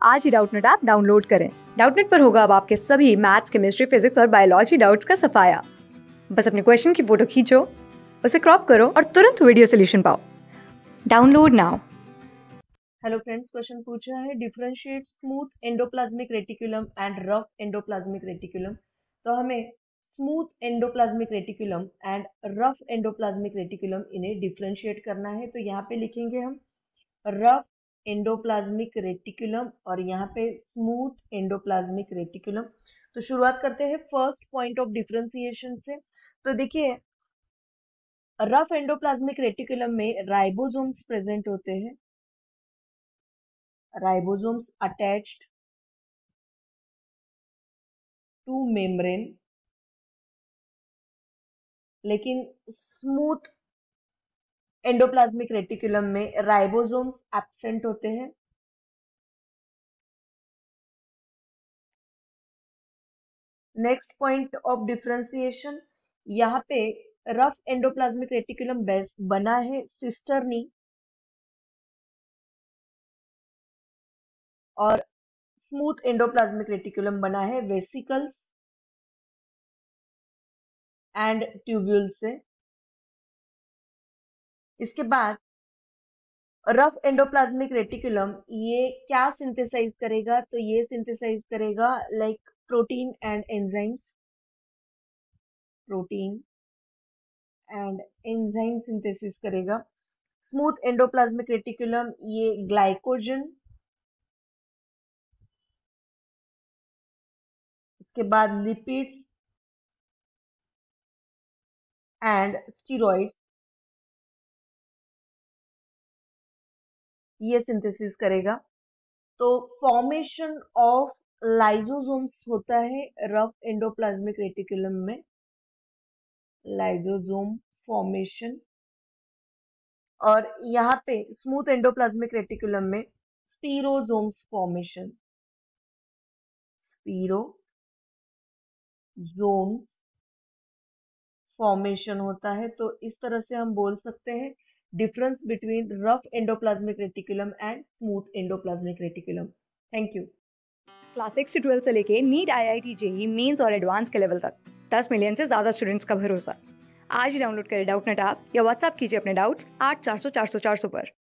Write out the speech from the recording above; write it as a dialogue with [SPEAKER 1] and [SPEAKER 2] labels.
[SPEAKER 1] आज ही Doubtnut app download करें। डाउटनेट पर होगा अब आपके सभी मैथ्स, केमिस्ट्री, फिजिक्स और बायोलॉजी डाउट्स का सफाया। बस अपने क्वेश्चन की फोटो खींचो, उसे क्रॉप करो और तुरंत वीडियो सोल्यूशन पाओ। Download now.
[SPEAKER 2] Hello friends, question पूछा है differentiate smooth endoplasmic reticulum and rough endoplasmic reticulum. तो हमें smooth endoplasmic reticulum and rough endoplasmic reticulum इन्हें डिफरेंशिएट करना है। तो यहाँ पे लिखेंगे हम रफ एंडोप्लाज्मिक रेटिकुलम और यहाँ पे स्मूथ एंडोप्लाज्मिक रेटिकुलम। तो शुरुआत करते हैं फर्स्ट पॉइंट ऑफ डिफरेंशिएशन से। तो देखिए, रफ एंडोप्लाज्मिक रेटिकुलम में राइबोसोम्स प्रेजेंट होते हैं, ribosomes attached to membrane। लेकिन स्मूथ एंडोप्लाज्मिक रेटिकुलम में राइबोसोम्स एब्सेंट होते हैं। नेक्स्ट पॉइंट ऑफ डिफरेंशिएशन, यहाँ पे रफ एंडोप्लाज्मिक रेटिकुलम बना है सिस्टर्नी और स्मूथ एंडोप्लाज्मिक रेटिकुलम बना है वेसिकल्स एंड ट्यूब्यूल से। इसके बाद रफ एंडोप्लाज्मिक रेटिकुलम ये क्या सिंथेसाइज करेगा? तो ये सिंथेसाइज करेगा like protein and enzymes, protein and enzyme synthesis करेगा। स्मूथ एंडोप्लाज्मिक रेटिकुलम ये ग्लाइकोजन, इसके बाद लिपिड्स एंड स्टीरॉइड्स ये सिंथेसिस करेगा। तो फॉर्मेशन ऑफ लाइसोसोम्स होता है रफ एंडोप्लाज्मिक रेटिकुलम में, लाइसोसोम फॉर्मेशन। और यहाँ पे स्मूथ एंडोप्लाज्मिक रेटिकुलम में स्पीरोसोम्स फॉर्मेशन, स्पीरोसोम्स फॉर्मेशन होता है। तो इस तरह से हम बोल सकते हैं difference between rough endoplasmic reticulum and smooth endoplasmic reticulum. Thank you.
[SPEAKER 1] Class 6 से 12 से लेके नीट, IIT, JEE मेंस और एडवांस के लेवल तक 10 मिलियन से ज्यादा स्टूडेंट्स का भरोसा। आज ही डाउनलोड करें डाउटनेट ऐप या व्हाट्सएप कीजिए अपने डाउट्स 8400 400 400 पर।